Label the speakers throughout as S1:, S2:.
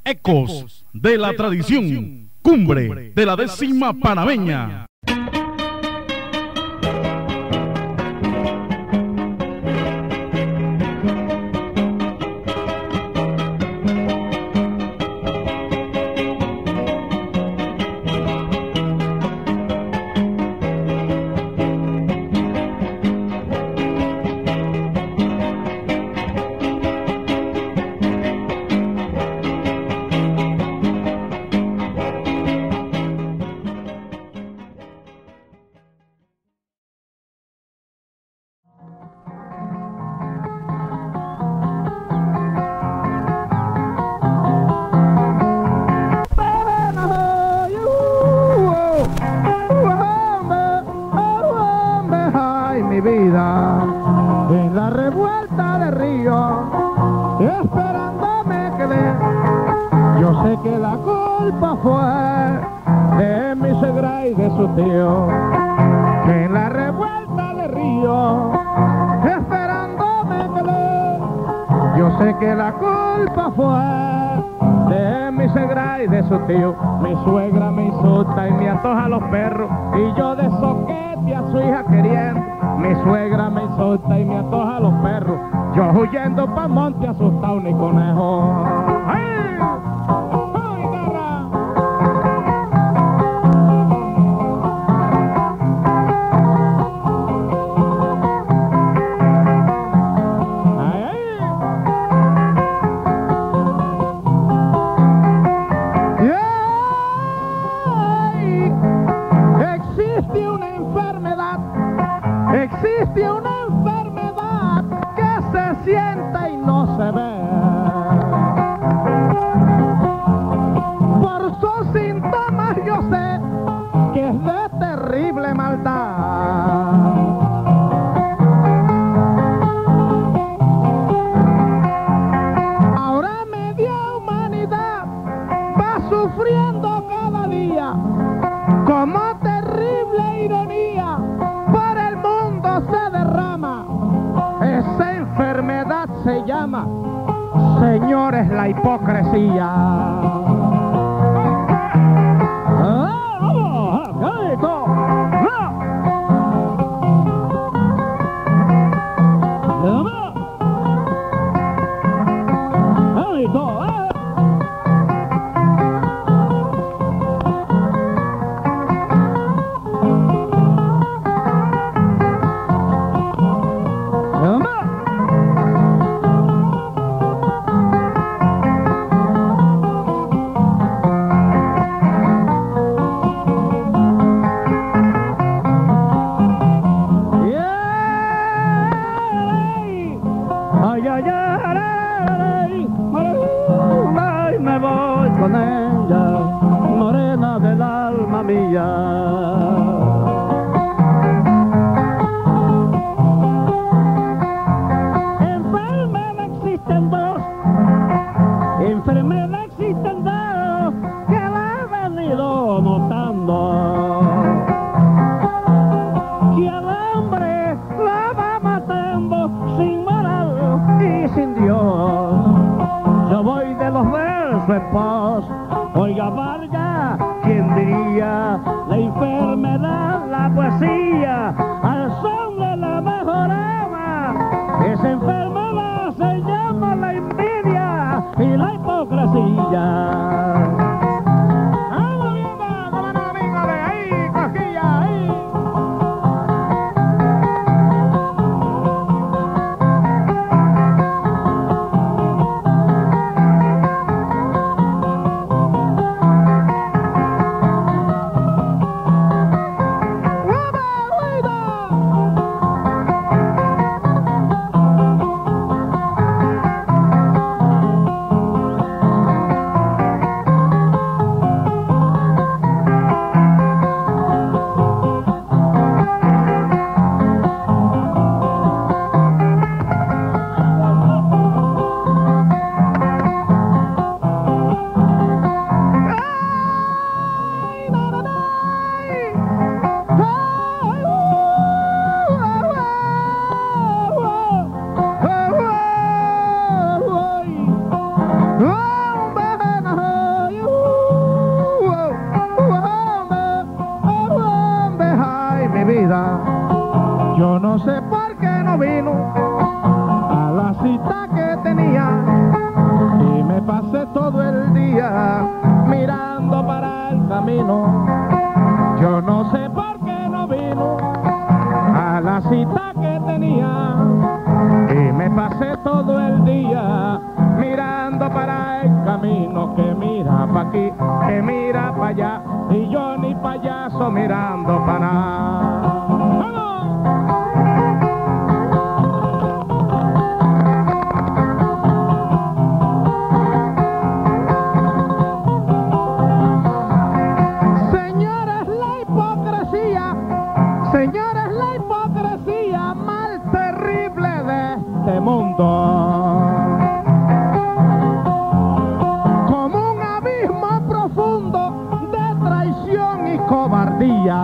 S1: Ecos de la tradición, cumbre de la 10ª panameña.
S2: En la revuelta de río, esperando me quedé. Yo sé que la culpa fue de mi suegra y de su tío. Que en la revuelta de río, esperando me quedé. Yo sé que la culpa fue de mi suegra y de su tío. Mi suegra me insulta y me antoja a los perros, y yo de soquete a su hija queriendo. Mi suegra me insulta y me antoja a los perros, yo huyendo pa' monte asustado ni conejo. ¡Ay! ¡Ay, guitarra! ¡Ay, ay! ¡Yeah! Existe una enfermedad. Existe una enfermedad que se siente y no se ve. Por sus síntomas yo sé que es de terrible maldad. Ahora media humanidad va sufriendo cada día como terrible ironía. Se derrama, esa enfermedad se llama, señores, la hipocresía. Me voy con ella, morena del alma mía. Enfermedad existen dos, enfermedad existen dos, que la he venido notando. Que al hombre la va matando sin moral y sin Dios. Yo voy de los versos en pos, oiga valga, ¿quién diría? La enfermedad, la poesía, al son de la mejorama. Esa enfermedad se llama la envidia y la hipocresía. ¡Vamos viendo, como no amigo de ahí, cosquilla, ahí! pa' aquí, que mira pa' allá, y yo ni payaso mirando pa' nada. Señores, la hipocresía más terrible de este mundo. Como un abismo profundo de traición y cobardía.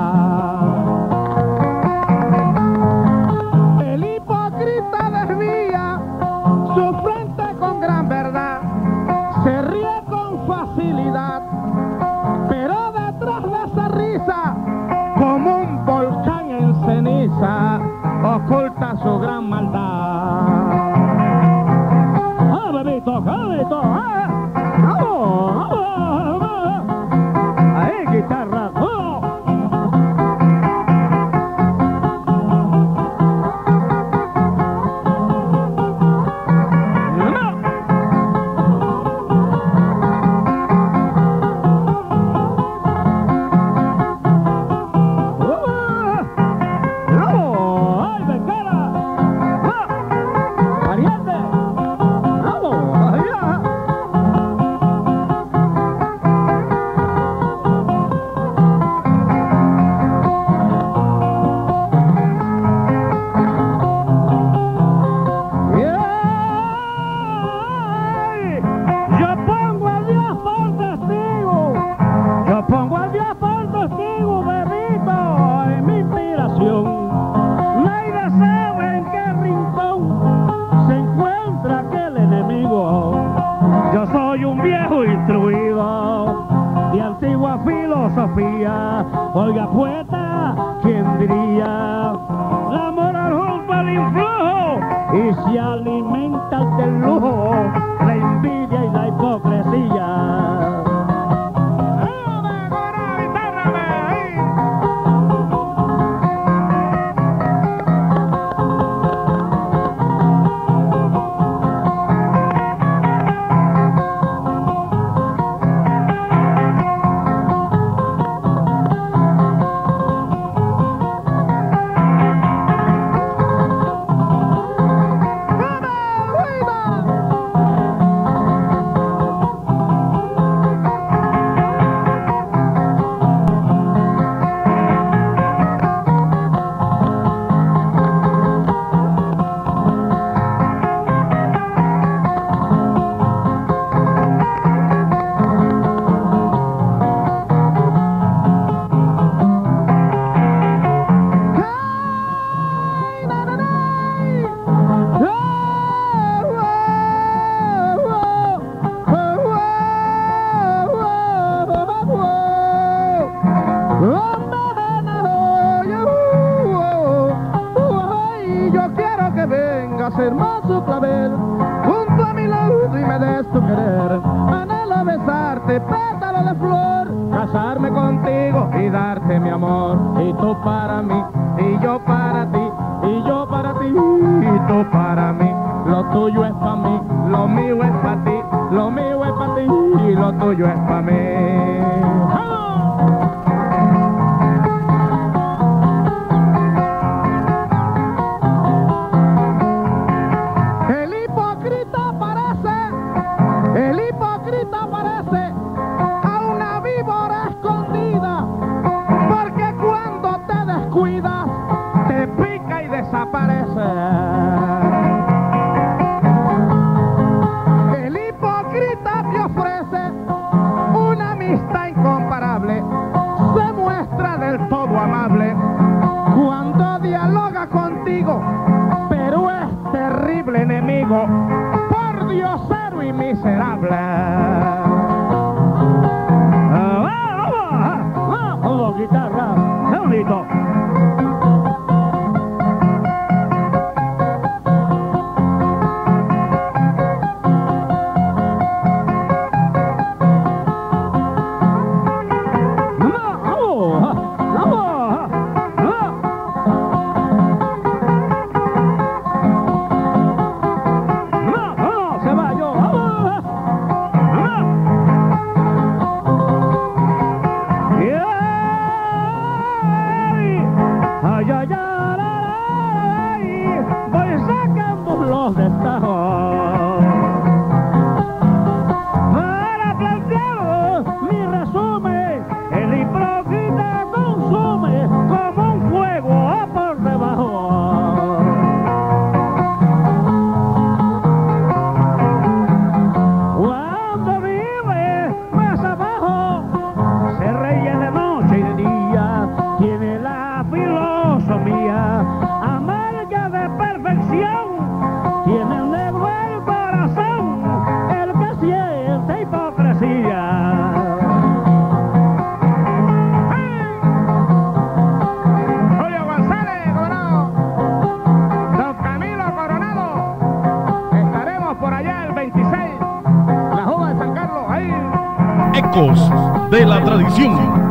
S2: El hipócrita desvía su frente con gran verdad, se ríe con facilidad, pero detrás de esa risa, como un volcán en ceniza, oculta su gran maldad. ¡Ah, bebito! ¡Bebito! ¡Ah! ¡Vamos! ¡Vamos! ¡Ahí, guitarra! ¡Oh! Oiga, poeta, ¿quién diría? La moral junto al influjo y se alimenta del lujo, la envidia y la hipocresía. Hermoso clavel, junto a mi lado y me des tu querer. Anhelo besarte, pétalo de flor, casarme contigo y darte mi amor. Y tú para mí, y yo para ti, y yo para ti, y tú para mí. Lo tuyo es para mí, lo mío es para ti, lo mío es para ti, y lo tuyo es para mí. El hipócrita te ofrece una amistad incomparable, se muestra del todo amable cuando dialoga contigo, pero es terrible enemigo, por diosero y miserable. Vamos, guitarra, qué bonito.
S1: Ecos de la Tradición.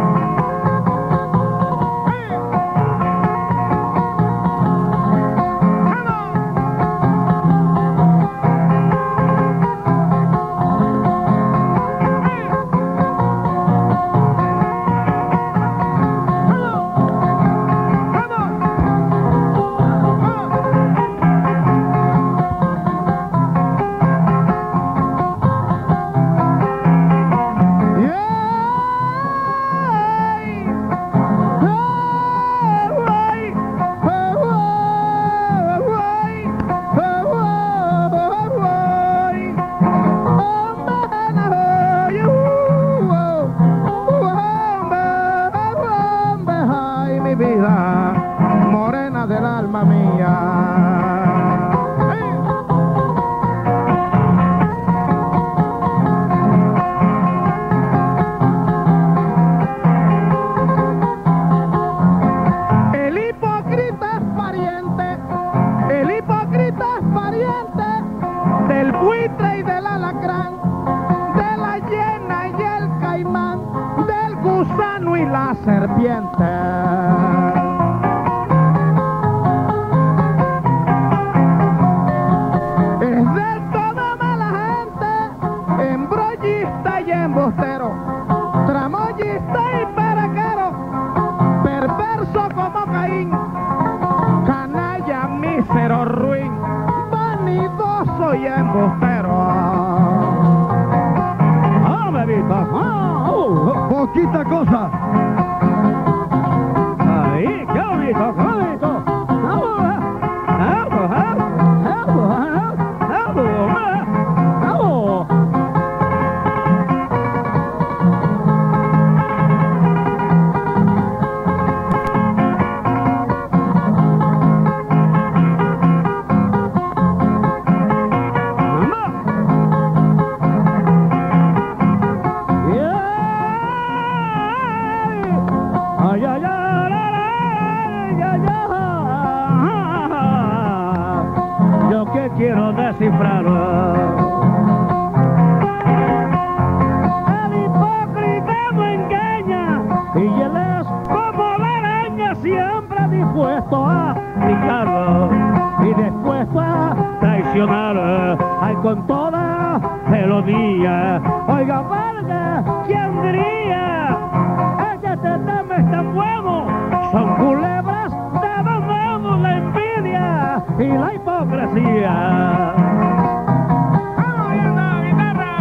S2: Morena del alma mía. El hipócrita es pariente, el hipócrita es pariente del buitre y del alacrán, de la hiena y el caimán, del gusano y la serpiente. Tramoyista y paraquero, perverso como Caín, canalla, mísero, ruin, vanidoso y embustero. ¡Ah, bebito!
S3: Poquita cosa.
S2: ¡Ahí, qué bonito, qué bonito! Yo que quiero descifrarlo. El hipócrita me engaña y él es como la araña, siempre dispuesto a picarlo y dispuesto a traicionar. Ay, con toda melodía. Oiga, valga, ¿quién diría? Este tema es tan bueno. Son culebras de dos manos, la envidia y la hipocresía. ¡Vamos viendo la guitarra!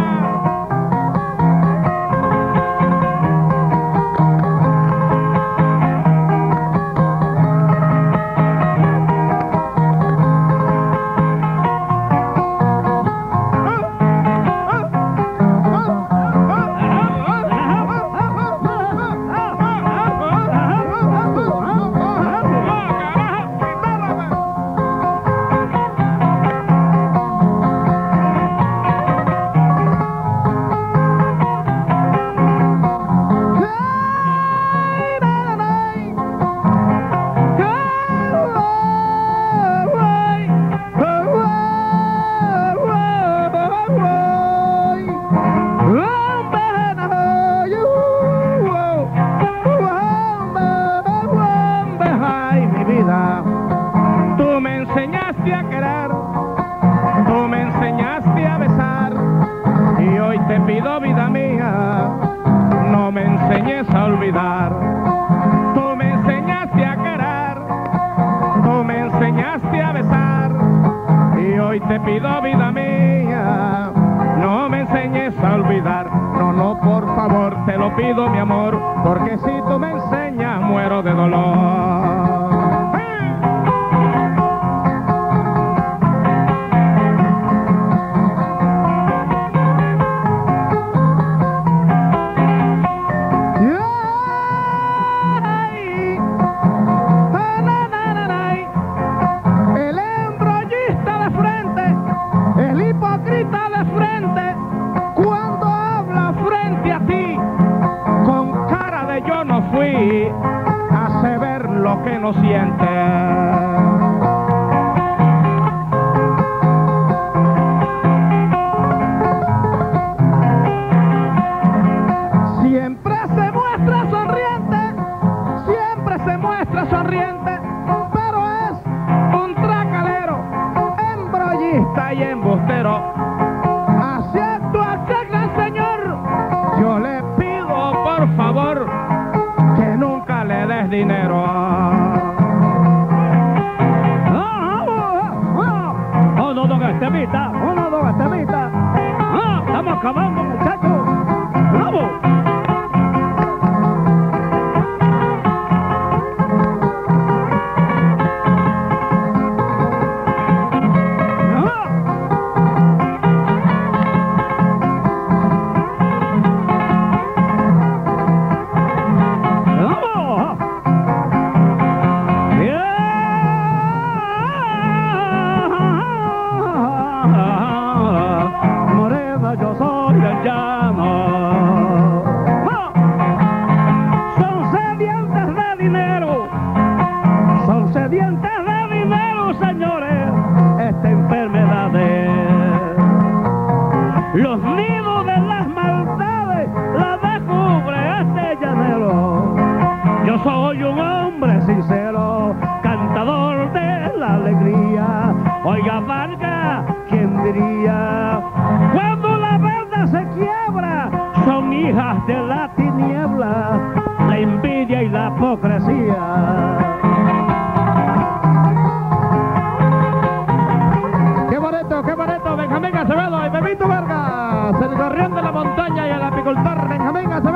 S2: Tú me enseñaste a querer, tú me enseñaste a besar, y hoy te pido, vida mía, no me enseñes a olvidar. Tú me enseñaste a querer, tú me enseñaste a besar, y hoy te pido, vida mía, no me enseñes a olvidar. No, no, por favor, te lo pido, mi amor, porque si tú me enseñas, muero de dolor. Hace ver lo que no siente. por favor, que nunca le des dinero. Oh, no, don Estevita. Oh, no, don Estevita. Estamos acabando, muchachos. ¡Bravo! Morena, yo soy del llano. Son sedientes de dinero. Son sedientes de dinero, señores. Esta enfermedad es los nidos de las maldades, la descubre este llanero. Yo soy un hombre sincero, cantador de la alegría. Oiga, Vargas, ¿quién diría? Cuando la verdad se quiebra, son hijas de la tiniebla, la envidia y la hipocresía. Qué bonito, Benjamín Acevedo y Bebito Vargas, el gorrión de la montaña y el apicultor Benjamín Acevedo.